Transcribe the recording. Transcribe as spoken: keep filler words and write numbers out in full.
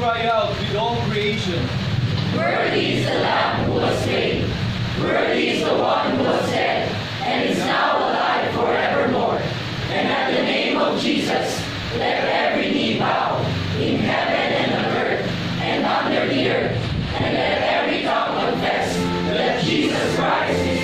cry out with all creation. Worthy is the Lamb who was slain. Worthy is the one who was dead, and is now alive forevermore. And at the name of Jesus, let every knee bow, in heaven and on earth, and under the earth, and let every tongue confess that Jesus Christ is